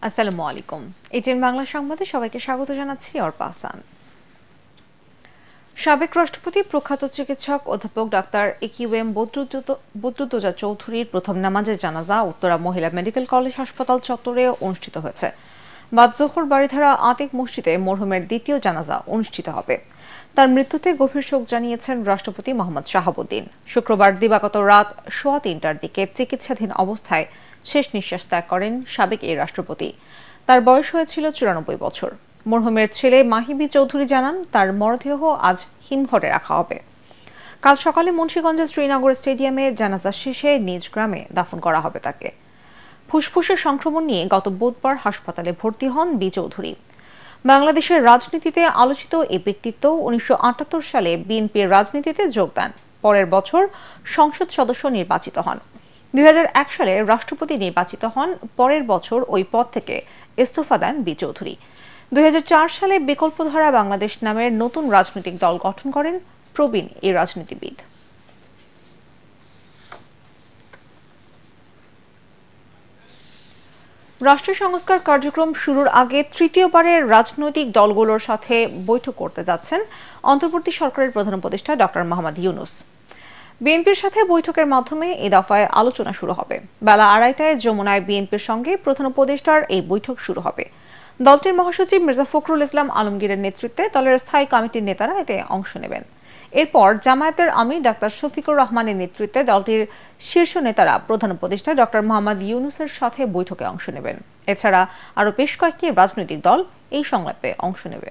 আসসালামু আলাইকুম। এটিএন বাংলা সংবাদে সবাইকে স্বাগত জানাচ্ছি অর্পা হাসান। সাবেক রাষ্ট্রপতি প্রখ্যাত চিকিৎসক অধ্যাপক ডাক্তার একিউএম বদরুদ্দোজা চৌধুরীর প্রথম নামাজের জানাজা উত্তরা মহিলা মেডিকেল কলেজ হাসপাতাল চত্বরে অনুষ্ঠিত হয়েছে। বাদ জোহর বাড়িধারা আতিক মসজিদে মরহুমের দ্বিতীয় জানাজা অনুষ্ঠিত হবে। তার মৃত্যুতে গভীর শোক জানিয়েছেন রাষ্ট্রপতি মোহাম্মদ শাহাবুদ্দিন। শুক্রবার দিবাগত রাত 3:15টার দিকে চিকিৎসাধীন অবস্থায় শেষ নিঃশ্বাস ত্যাগ করেন সাবেক এই রাষ্ট্রপতি। তার বয়স হয়েছিল 94 বছর। মরহুমের ছেলে মাহিবি চৌধুরী জানান, তার মরদেহ আজ হিমঘরে রাখা হবে। কাল সকালে মুন্সিগঞ্জের শ্রীনগর স্টেডিয়ামে জানাজা শেষে নিজ গ্রামে দাফন করা হবে তাকে। ফুসফুসের সংক্রমণ নিয়ে গত বুধবার হাসপাতালে ভর্তি হন বি চৌধুরী। বাংলাদেশের রাজনীতিতে আলোচিত এই ব্যক্তিত্ব 1978 সালে বিএনপির রাজনীতিতে যোগ দেন। পরের বছর সংসদ সদস্য নির্বাচিত হন। 2001 সালে রাষ্ট্রপতি নির্বাচিত হন। পরের বছর ওই পদ থেকে ইস্তফা দেন বি চৌধুরী। 2004 সালে বিকল্পধারা বাংলাদেশ নামের নতুন রাজনৈতিক দল গঠন করেন প্রবীণ এই রাজনীতিবিদ। রাষ্ট্র সংস্কার কার্যক্রম শুরুর আগে তৃতীয়বারের রাজনৈতিক দলগুলোর সাথে বৈঠক করতে যাচ্ছেন অন্তর্বর্তী সরকারের প্রধান উপদেষ্টা ডক্টর মোহাম্মদ ইউনূস। বিএনপির সাথে বৈঠকের মাধ্যমে এই দফায় আলোচনা শুরু হবে। বেলা 2:30টায় যমুনায় বিএনপির সঙ্গে প্রধান উপদেষ্টার এই বৈঠক শুরু হবে। দলটির মহাসচিব মির্জা ফখরুল ইসলাম আলমগীরের নেতৃত্বে দলের স্থায়ী কমিটির নেতারা এতে অংশ নেবেন। এরপর জামায়াতের আমির ডাক্তার শফিকুর রহমানের নেতৃত্বে দলটির শীর্ষ নেতারা প্রধান উপদেষ্টা ডক্টর মোহাম্মদ ইউনূসের সাথে বৈঠকে অংশ নেবেন। এছাড়া আরও বেশ কয়েকটি রাজনৈতিক দল এই সংলাপে অংশ নেবে।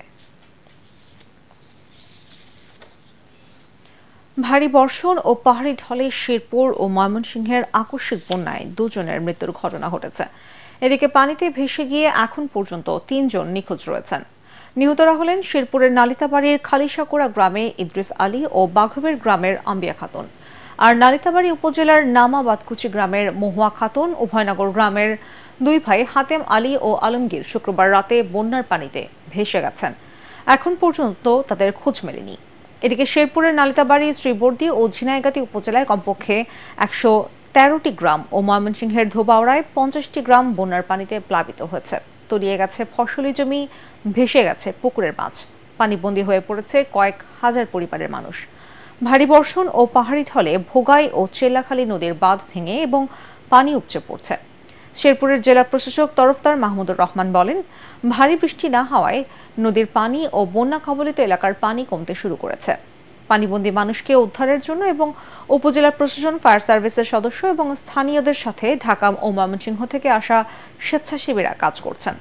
ভারী বর্ষণ ও পাহাড়ি ঢলে শেরপুর ও ময়মনসিংহের আকস্মিক বন্যায় 2 জনের মৃত্যুর ঘটনা ঘটেছে। এদিকে পানিতে ভেসে গিয়ে এখন পর্যন্ত 3 জন নিখোঁজ রয়েছেন। নিহতরা হলেন শেরপুরের নালিতাবাড়ির খালিশাকুড়া গ্রামে ইদ্রিস আলী ও বাঘবের গ্রামের আম্বিয়া খাতুন, আর নালিতাবাড়ি উপজেলার নামাবাদকুচি গ্রামের মহুয়া খাতুন। উভয়নগর গ্রামের 2 ভাই হাতেম আলী ও আলমগীর শুক্রবার রাতে বন্যার পানিতে ভেসে গেছেন। এখন পর্যন্ত তাদের খোঁজ মেলেনি। এদিকে শেরপুরের নালিতাবাড়ি, শ্রীবর্দী ও ঝিনাইগাতি উপজেলায় কমপক্ষে 113টি গ্রাম ও ময়মনসিংহের ধোবাউড়ায় 50টি গ্রাম বন্যার পানিতে প্লাবিত হয়েছে। তলিয়ে গেছে ফসলি জমি, ভেসে গেছে পুকুরের মাছ। পানিবন্দী হয়ে পড়েছে কয়েক হাজার পরিবারের মানুষ। ভারী বর্ষণ ও পাহাড়ি ঢলে ভোগাই ও চেল্লাখালী নদীর বাঁধ ভেঙে এবং পানি উপচে পড়ছে। শেরপুরের জেলা প্রশাসক তরফদার মাহমুদুর রহমান বলেন, ভারী বৃষ্টি না হওয়ায় নদীর পানি ও বন্যা কবলিত এলাকার পানি কমতে শুরু করেছে। পানিবন্দী মানুষকে উদ্ধারের জন্য এবং উপজেলা প্রশাসন, ফায়ার সার্ভিসের সদস্য এবং স্থানীয়দের সাথে ঢাকা ও ময়মনসিংহ থেকে আসা স্বেচ্ছাসেবীরা কাজ করছেন।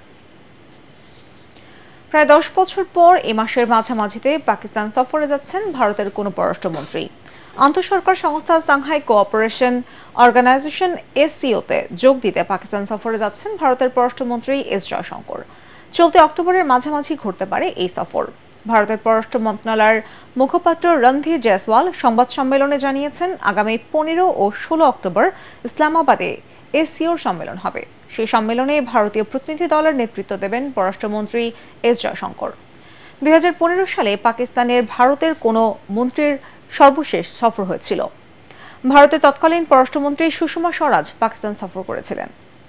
প্রায় 10 বছর পর এ মাসের মাঝামাঝিতে পাকিস্তান সফরে যাচ্ছেন ভারতের কোনো পররাষ্ট্রমন্ত্রী। আন্তঃসরকার সংস্থা সাংহাই কোঅপারেশন অর্গানাইজেশন SCO-তে যোগ দিতে পাকিস্তান সফরে যাচ্ছেন ভারতের পররাষ্ট্রমন্ত্রী এস জয়শঙ্কর। চলতি অক্টোবরের মাঝামাঝি ঘটতে পারে এই সফর। ভারতের পররাষ্ট্র মন্ত্রণালয়ের মুখপাত্র রণধীর জয়সওয়াল সংবাদ সম্মেলনে জানিয়েছেন, আগামী 15 ও 16 অক্টোবর ইসলামাবাদে SCOর সম্মেলন হবে। সেই সম্মেলনে ভারতীয় প্রতিনিধি দলের নেতৃত্ব দেবেন পররাষ্ট্রমন্ত্রী এস জয়শঙ্কর। 2015 সালে পাকিস্তানের ভারতের কোনো মন্ত্রীর সর্বশেষ সফর হয়েছিল। ভারতের তৎকালীন পররাষ্ট্রমন্ত্রী সুষমা স্বরাজ পাকিস্তান সফর করেছিলেন।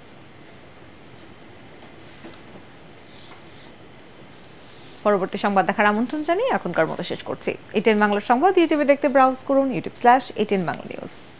পরবর্তী সংবাদ দেখার আমন্ত্রণ জানিয়ে এখনকার মতো শেষ করছি। ATN বাংলা সংবাদ ইউটিউবে দেখতে ব্রাউজ করুন youtube/ATN Bangla News।